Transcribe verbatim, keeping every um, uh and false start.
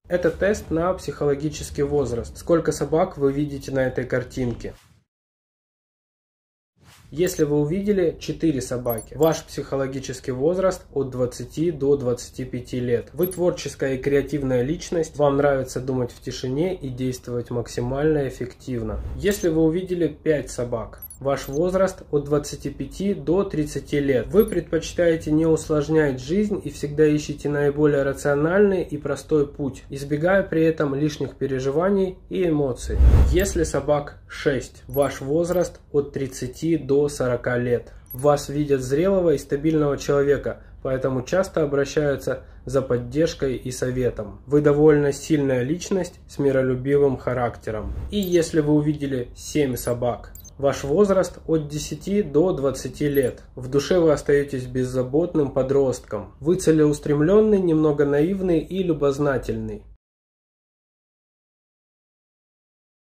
Это тест на психологический возраст. Сколько собак вы видите на этой картинке? Если вы увидели четыре собаки, ваш психологический возраст от двадцати до двадцати пяти лет. Вы творческая и креативная личность, вам нравится думать в тишине и действовать максимально эффективно. Если вы увидели пять собак, ваш возраст от двадцати пяти до тридцати лет. Вы предпочитаете не усложнять жизнь и всегда ищете наиболее рациональный и простой путь, избегая при этом лишних переживаний и эмоций. Если собак шесть, ваш возраст от тридцати до сорока лет. Вас видят зрелого и стабильного человека, поэтому часто обращаются за поддержкой и советом. Вы довольно сильная личность с миролюбивым характером. И если вы увидели семь собак, ваш возраст от десяти до двадцати лет. В душе вы остаетесь беззаботным подростком. Вы целеустремленный, немного наивный и любознательный.